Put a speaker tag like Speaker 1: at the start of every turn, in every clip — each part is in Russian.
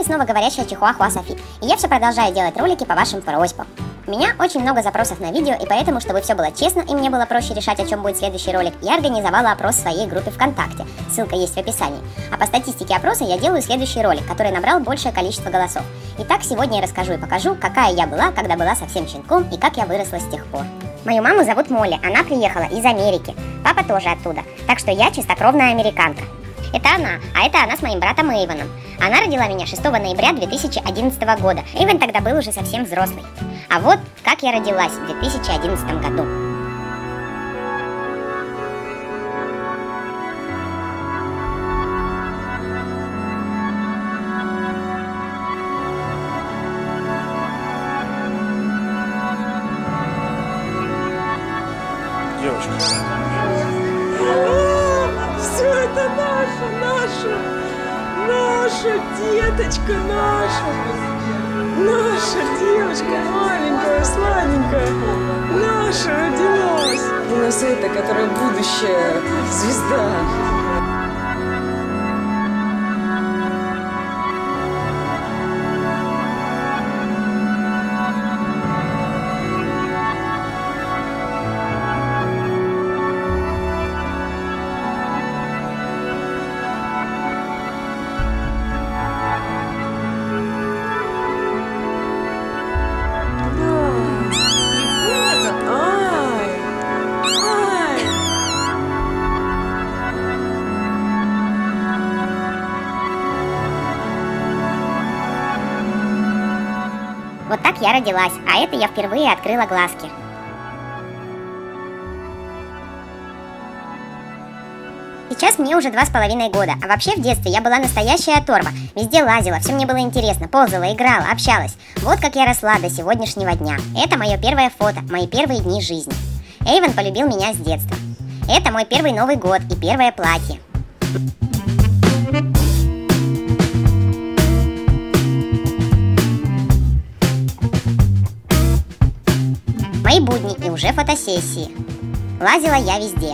Speaker 1: снова говорящая чихуахуа Софи, и я все продолжаю делать ролики по вашим просьбам. У меня очень много запросов на видео, и поэтому, чтобы все было честно и мне было проще решать, о чем будет следующий ролик, я организовала опрос в своей группе ВКонтакте, ссылка есть в описании. А по статистике опроса я делаю следующий ролик, который набрал большее количество голосов. Итак, сегодня я расскажу и покажу, какая я была, когда была совсем щенком, и как я выросла с тех пор. Мою маму зовут Молли, она приехала из Америки, папа тоже оттуда, так что я чистокровная американка. Это она, а это она с моим братом Эйвоном. Она родила меня 6 ноября 2011 года. Эйвон тогда был уже совсем взрослый. А вот как я родилась в 2011 году.
Speaker 2: Девочка.
Speaker 3: Все это наша деточка, наша девочка маленькая, сладенькая, наша родилась. У нас это, которая будущая звезда.
Speaker 1: Вот так я родилась, а это я впервые открыла глазки. Сейчас мне уже 2,5 года, а вообще в детстве я была настоящая оторва. Везде лазила, все мне было интересно, ползала, играла, общалась. Вот как я росла до сегодняшнего дня. Это мое первое фото, мои первые дни жизни. Эйвон полюбил меня с детства. Это мой первый Новый год и первое платье. Мои будни и уже фотосессии. Лазила я везде.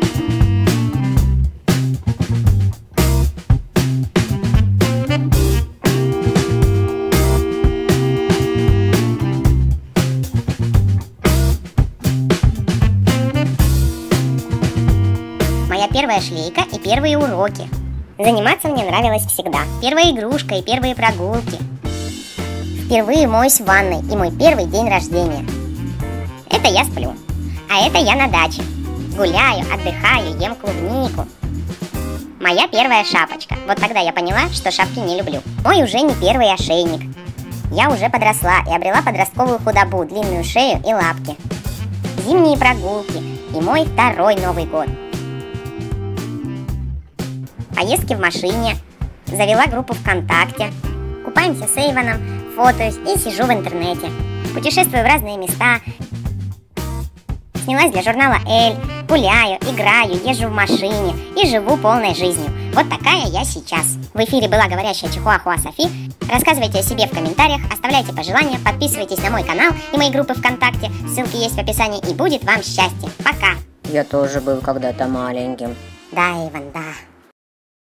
Speaker 1: Моя первая шлейка и первые уроки. Заниматься мне нравилось всегда. Первая игрушка и первые прогулки. Впервые моюсь в ванной и мой первый день рождения. Это я сплю, а это я на даче. Гуляю, отдыхаю, ем клубнику. Моя первая шапочка. Вот тогда я поняла, что шапки не люблю. Мой уже не первый ошейник. Я уже подросла и обрела подростковую худобу, длинную шею и лапки. Зимние прогулки и мой второй Новый год. Поездки в машине. Завела группу ВКонтакте. Купаемся с Эйвоном, фотоюсь и сижу в интернете. Путешествую в разные места. Снялась для журнала «Эль», гуляю, играю, езжу в машине и живу полной жизнью. Вот такая я сейчас. В эфире была говорящая чихуахуа Софи. Рассказывайте о себе в комментариях, оставляйте пожелания, подписывайтесь на мой канал и мои группы ВКонтакте. Ссылки есть в описании, и будет вам счастье. Пока!
Speaker 4: Я тоже был когда-то маленьким.
Speaker 1: Да, Иван, да.